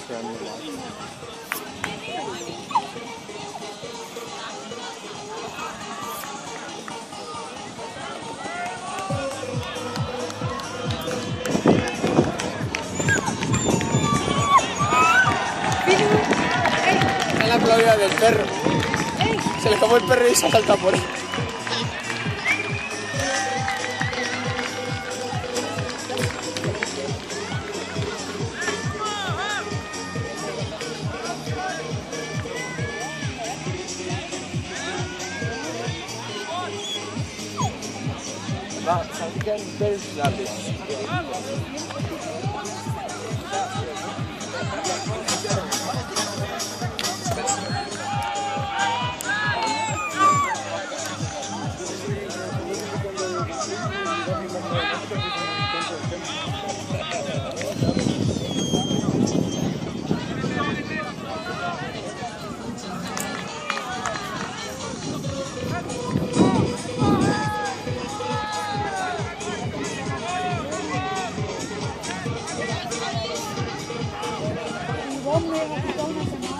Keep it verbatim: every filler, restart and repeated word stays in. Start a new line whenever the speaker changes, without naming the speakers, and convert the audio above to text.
sea normal. Es la Claudia del perro. Se le escapó el perro y se ha saltado por él. Va, salgan del labio.
¿Dónde va a quitar una semana?